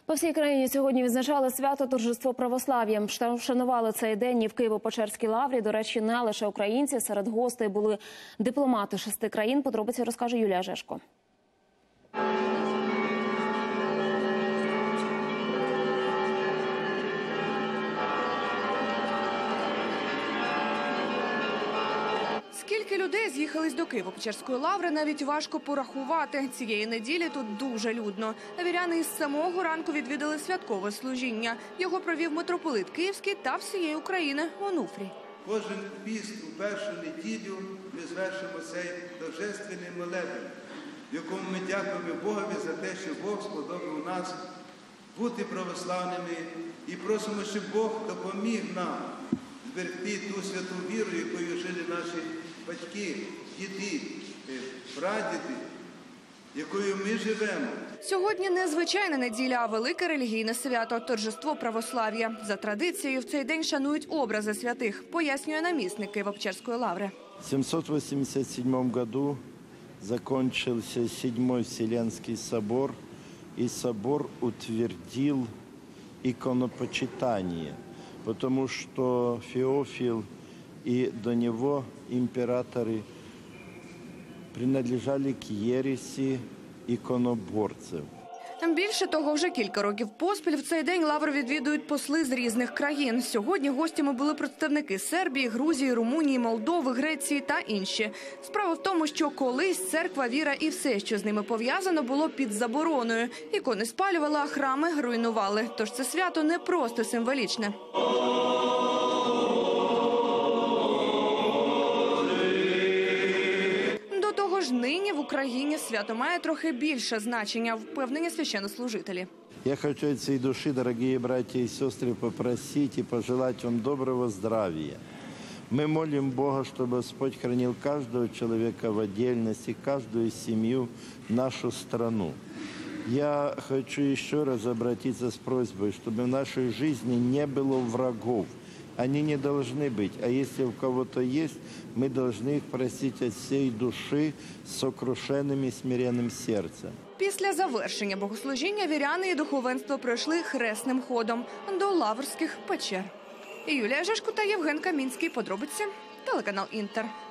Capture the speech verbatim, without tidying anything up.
По всій країні сьогодні відзначали свято торжество православ'я. Вшанували цей день і в Києво-Печерській лаврі. До речі, не лише українці. Серед гостей були дипломати шести країн. Подробиці розкаже Юлія Жешко. Скільки людей з'їхались до Києво-Печерської лаври, навіть важко порахувати. Цієї неділі тут дуже людно. Віряни із самого ранку відвідали святкове служіння. Його провів митрополит Київський та всієї України Онуфрій. Кожен піст у першу неділю ми звершимо цей торжественний молебень, в якому ми дякуємо Богові за те, що Бог сподобав нас бути православними і просимо, щоб Бог допоміг нам зберегти ту святу віру, якою жили наші батьки, діди, прадіди, якою ми живемо. Сьогодні не звичайна неділя, а велике релігійне свято – торжество православ'я. За традицією, в цей день шанують образи святих, пояснює намісник Києво-Печерської лаври. В семьсот восемьдесят седьмом году закончился Седьмой Вселенский собор, и собор утвердил иконопочитание, потому что Феофил и до него императоры принадлежали к ереси иконоборцев. Більше того, вже кілька років поспіль в цей день лавру відвідують посли з різних країн. Сьогодні гостями були представники Сербії, Грузії, Румунії, Молдови, Греції та інші. Справа в тому, що колись церква, віра і все, що з ними пов'язано, було під забороною. Ікони спалювали, а храми руйнували. Тож це свято не просто символічне. Тож нині в Україні свято має трохи більше значення, впевнені священнослужителі. Я хочу от всей души, дорогие братья и сестры, попросить и пожелать вам доброго здравия. Мы молим Бога, чтобы Господь хранил каждого человека в отдельности, каждую семью, нашу страну. Я хочу еще раз обратиться с просьбой, чтобы в нашей жизни не было врагов. Они не должны быть. А если у кого-то есть, мы должны их простить от всей души с сокрушенным и смиренным сердцем. Після завершення богослужіння віряни і духовенство пройшли хресним ходом до Лаврських печер. Юлія Жешко та Євген Камінський. Подробиці. Телеканал «Інтер».